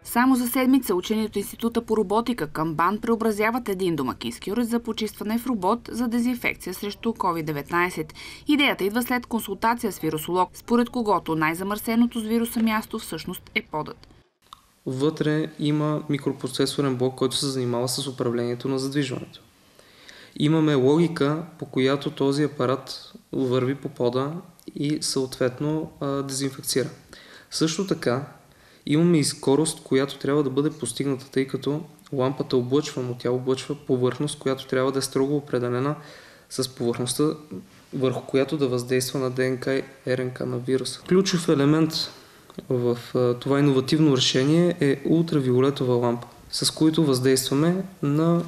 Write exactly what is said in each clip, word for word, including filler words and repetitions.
Само за седмица учени от Института по роботика към БАН преобразяват един домакински уред за почистване в робот за дезинфекция срещу ковид деветнайсет. Идеята идва след консултация с вирусолог, според когото най-замърсеното с вируса място всъщност е подът. Вътре има микропроцесорен блок, който се занимава с управлението на задвижването. Имаме логика, по която този апарат върви по пода и съответно дезинфекцира. Също така имаме и скорост, която трябва да бъде постигната, тъй като лампата облъчва, но тя облъчва повърхност, която трябва да е строго определена с повърхността, върху която да въздейства на ДНК и РНК на вируса. Ключов елемент в това иновативно решение е ултравиолетова лампа, с които въздействаме на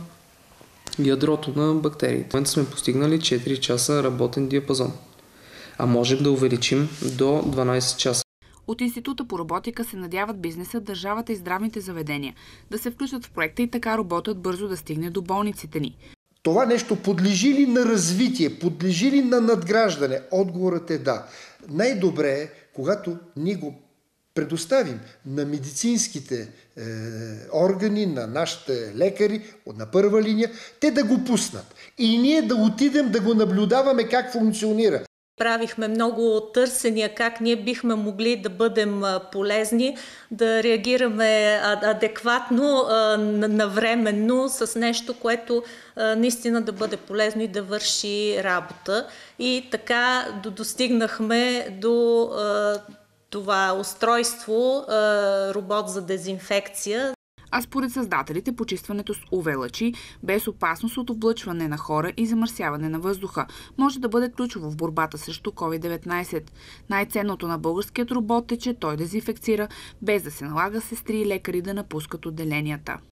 ядрото на бактериите. В момента сме постигнали четири часа работен диапазон, а можем да увеличим до дванайсет часа. От Института по роботика се надяват бизнесът, държавата и здравните заведения да се включат в проекта и така роботът бързо да стигне до болниците ни. Това нещо подлежи ли на развитие, подлежи ли на надграждане? Отговорът е да. Най-добре е, когато ние го предоставим на медицинските е, органи, на нашите лекари на първа линия, те да го пуснат. И ние да отидем да го наблюдаваме как функционира. Правихме много търсения как ние бихме могли да бъдем полезни, да реагираме адекватно, навременно с нещо, което наистина да бъде полезно и да върши работа. И така достигнахме до това устройство, робот за дезинфекция. А според създателите, почистването с ю ви лъчи, без опасност от облъчване на хора и замърсяване на въздуха, може да бъде ключово в борбата срещу ковид деветнайсет. Най-ценното на българският робот е, че той дезинфекцира, без да се налага сестри и лекари да напускат отделенията.